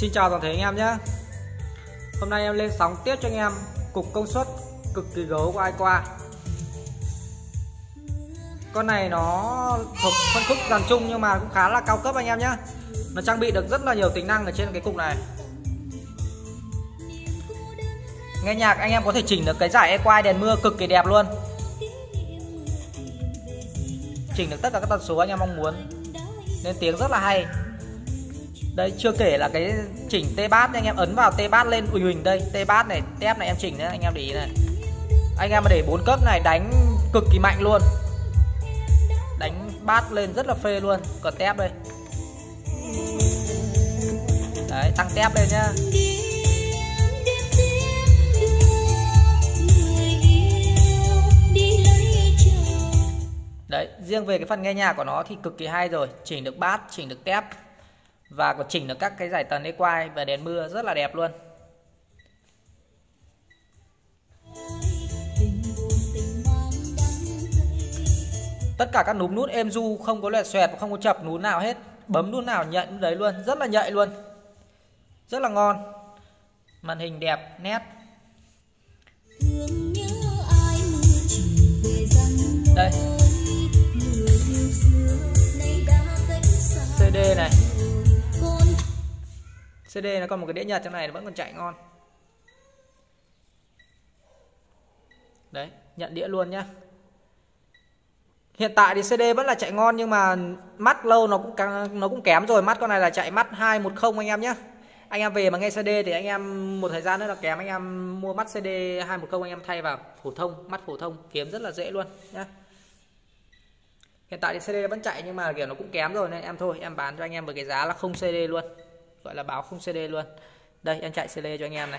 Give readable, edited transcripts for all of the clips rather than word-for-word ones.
Xin chào toàn thể anh em nhé. Hôm nay em lên sóng tiếp cho anh em cục công suất cực kỳ gấu của iQOI. Con này nó thuộc phân khúc dàn chung nhưng mà cũng khá là cao cấp anh em nhé. Nó trang bị được rất là nhiều tính năng ở trên cái cục này. Nghe nhạc anh em có thể chỉnh được cái dải iQOI đèn mưa cực kỳ đẹp luôn. Chỉnh được tất cả các tần số anh em mong muốn nên tiếng rất là hay. Đây, chưa kể là cái chỉnh T-Bass, anh em ấn vào T-Bass lên uỳnh uỳnh đây, T-Bass này, tép này em chỉnh nữa, anh em để ý này. Anh em mà để 4 cấp này đánh cực kỳ mạnh luôn. Đánh bass lên rất là phê luôn, còn tép đây. Đấy, tăng tép lên nhá. Đấy, riêng về cái phần nghe nhạc của nó thì cực kỳ hay rồi, chỉnh được bass, chỉnh được tép và còn chỉnh được các cái dải tần iQOI và đèn mưa rất là đẹp luôn. Tất cả các núm nút êm du, không có loẹt xoẹt, không có chập nút nào hết, bấm nút nào nhận nút đấy luôn, rất là nhạy luôn, rất là ngon. Màn hình đẹp, nét. Đây, CD này, CD nó còn một cái đĩa nhật trong này, nó vẫn còn chạy ngon. Đấy, nhận đĩa luôn nhá. Hiện tại thì CD vẫn là chạy ngon nhưng mà mắt lâu nó cũng kém rồi. Mắt con này là chạy mắt 210 anh em nhé. Anh em về mà nghe CD thì anh em một thời gian nữa là kém, anh em mua mắt CD 210 anh em thay vào phổ thông, mắt phổ thông kiếm rất là dễ luôn nhá. Hiện tại thì CD vẫn chạy nhưng mà kiểu nó cũng kém rồi nên em thôi em bán cho anh em với cái giá là không CD luôn, gọi là báo không CD luôn. Đây em chạy CD cho anh em này.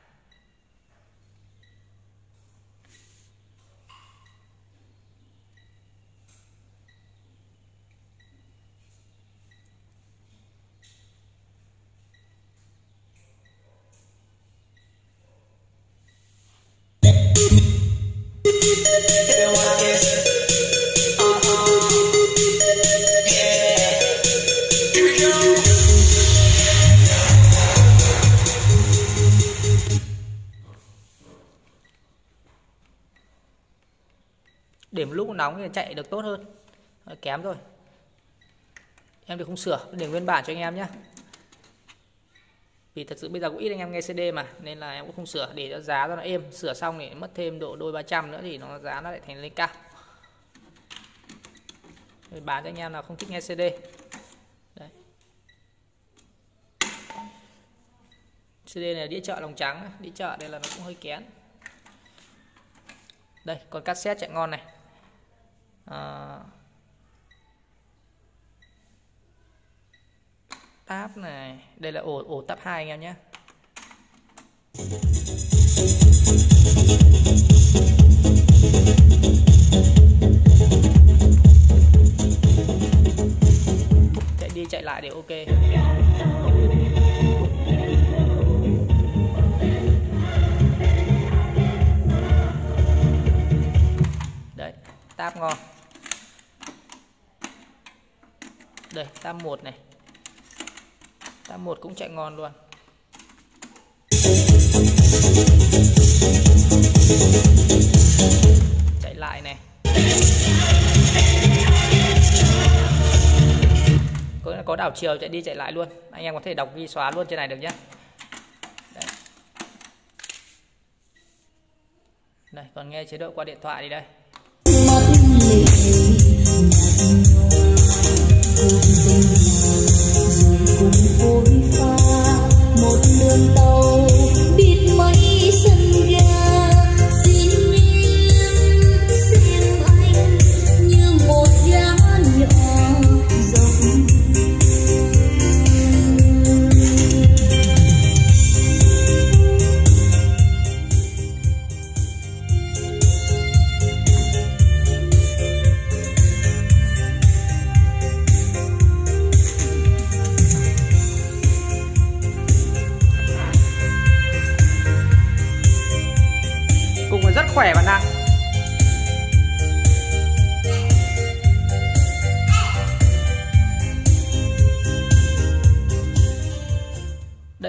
Điểm lúc nóng thì chạy được tốt hơn. Kém rồi em thì không sửa, để nguyên bản cho anh em nhé. Vì thật sự bây giờ cũng ít anh em nghe CD mà nên là em cũng không sửa, để cho giá cho nó êm. Sửa xong thì mất thêm độ đôi 300 nữa thì nó giá nó lại thành lên cao. Để bán cho anh em nào không thích nghe CD. Đấy. CD này là đĩa chợ lòng trắng, đĩa chợ đây là nó cũng hơi kén. Đây còn cassette chạy ngon này. Tab này, đây là ổ tab 2 anh em nhé. Chạy đi chạy lại đều ok. Đấy, tab ngon. Đây, tab 1 này. Tab 1 cũng chạy ngon luôn. Chạy lại này. Có đảo chiều chạy đi chạy lại luôn. Anh em có thể đọc ghi xóa luôn trên này được nhé. Đấy. Đây, còn nghe chế độ qua điện thoại đi đây. Cùng phôi pha một đường tàu biết mấy sân ga, xin em xem anh như một gã nhỏ rộng.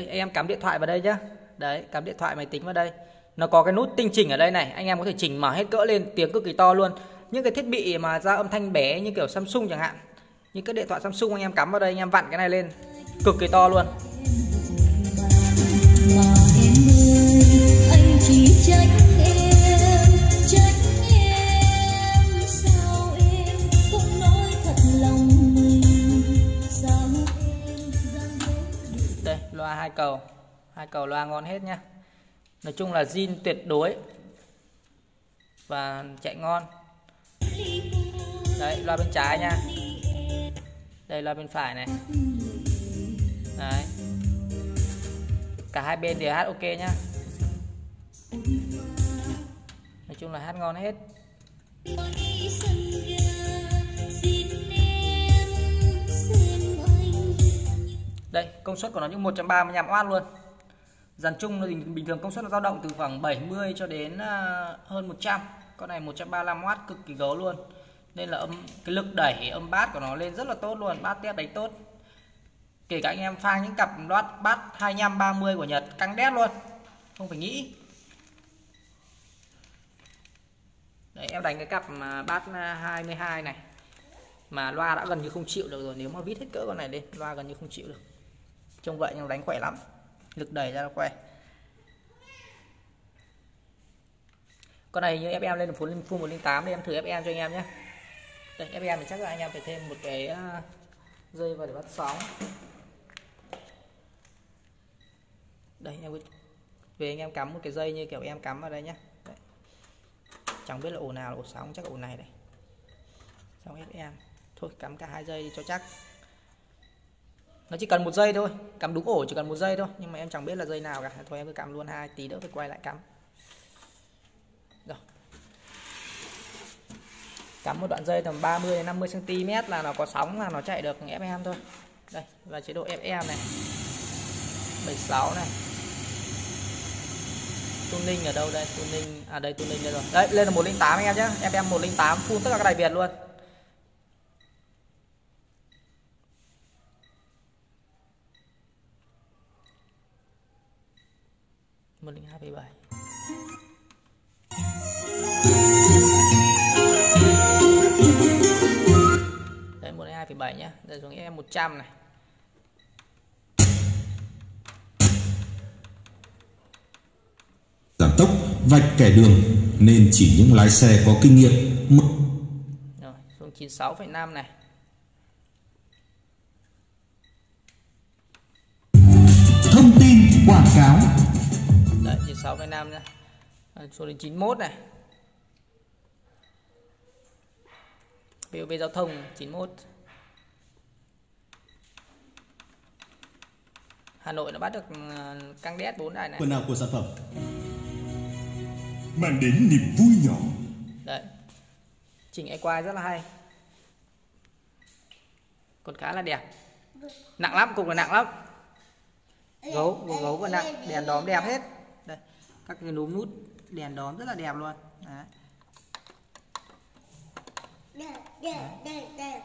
Đây em cắm điện thoại vào đây nhá. Đấy, cắm điện thoại máy tính vào đây. Nó có cái nút tinh chỉnh ở đây này, anh em có thể chỉnh mở hết cỡ lên, tiếng cực kỳ to luôn. Những cái thiết bị mà ra âm thanh bé như kiểu Samsung chẳng hạn, như cái điện thoại Samsung anh em cắm vào đây, anh em vặn cái này lên cực kỳ to luôn. Đây, loa hai cầu loa ngon hết nhá. Nói chung là zin tuyệt đối và chạy ngon. Đấy, loa bên trái nha. Đây loa bên phải này. Đấy. Cả hai bên đều hát ok nhá. Nói chung là hát ngon hết. Đây, công suất của nó những 135W luôn. Dàn chung thì bình thường công suất nó dao động từ khoảng 70 cho đến hơn 100. Con này 135W cực kỳ gấu luôn. Nên là cái lực đẩy âm bass của nó lên rất là tốt luôn, bass test đánh tốt. Kể cả anh em pha những cặp loa bass 25 30 của Nhật căng đét luôn, không phải nghĩ. Đấy, em đánh cái cặp bass 22 này mà loa đã gần như không chịu được rồi, nếu mà vít hết cỡ con này lên loa gần như không chịu được. Trông vậy nhưng đánh khỏe lắm, lực đẩy ra là khỏe. Con này như FM lên được full 108 thì em thử FM cho anh em nhé. Đây, FM thì chắc là anh em phải thêm một cái dây vào để bắt sóng. Đây em về anh em cắm một cái dây như kiểu em cắm vào đây nhé. Đấy. Chẳng biết là ổ nào là ổ sóng, chắc ổ này đây. Xong FM. Thôi cắm cả hai dây cho chắc. Nó chỉ cần một dây thôi, cắm đúng ổ chỉ cần một dây thôi, nhưng mà em chẳng biết là dây nào cả. Thôi em cứ cắm luôn hai, tí nữa phải quay lại cắm. Rồi. Cắm một đoạn dây tầm 30 đến 50 cm là nó có sóng là nó chạy được FM thôi. Đây, và chế độ FM này. 76 này. Tuning ở đâu đây? Tuning đây, tuning đây rồi. Đấy, lên là 108 anh em nhé. FM 108 full tất cả các đài Việt luôn. Một linh 2,7. Đây 102,7 nhá. Đây xuống em 100 này. Giảm tốc, vạch kẻ đường nên chỉ những lái xe có kinh nghiệm. Rồi, xuống 96,5 này. Thông tin quảng cáo. Đấy, 96,5 nha. Xuống đến 91 này. VOV giao thông 91. Hà Nội nó bắt được căng đét 4 đài này. Phần nào của sản phẩm mang đến niềm vui nhỏ. Đấy. Chỉnh equalize rất là hay. Còn khá là đẹp. Nặng lắm, cục là nặng lắm. Gấu và nặng, đèn đóm đẹp hết. Đây, các cái núm nút đèn đóm rất là đẹp luôn. Đấy. Đấy,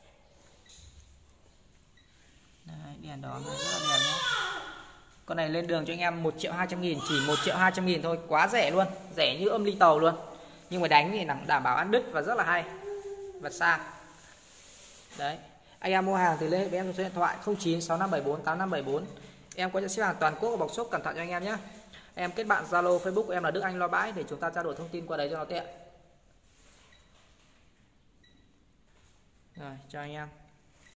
đèn đóm này rất là đẹp nhé. Con này lên đường cho anh em 1.200.000, chỉ 1.200.000 thôi, quá rẻ luôn, rẻ như âm ly tàu luôn. Nhưng mà đánh thì đảm bảo ăn đứt và rất là hay và xa. Đấy, anh em mua hàng thì liên hệ với em số điện thoại 0965748574. Em có nhận ship hàng toàn quốc và bọc shop cẩn thận cho anh em nhé. Em kết bạn Zalo, Facebook của em là Đức Anh Loa Bãi để chúng ta trao đổi thông tin qua đấy cho nó tiện. Rồi, chào anh em.